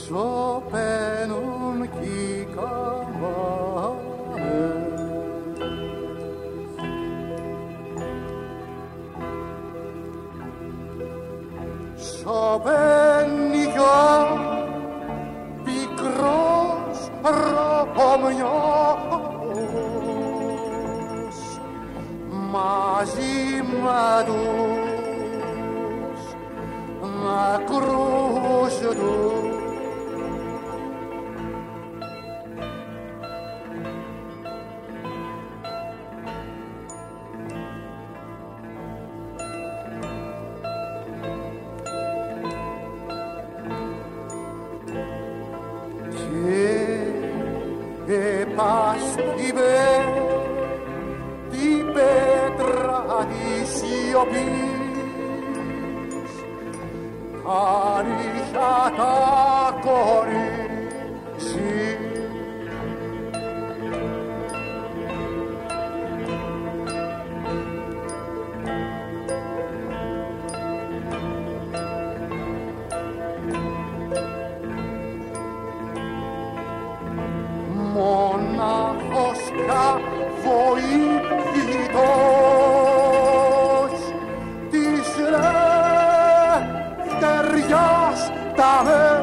σωπαίνουν κι οι καμπάνες. Σωπαίνει για πικρός ραπομιός μαζί με τους μακρούς του. Επάστημε την πέτρα της σιωπής, τα νύχια τα κορίτσι. Μονάχος καβοήθητος της λευτεριάς τα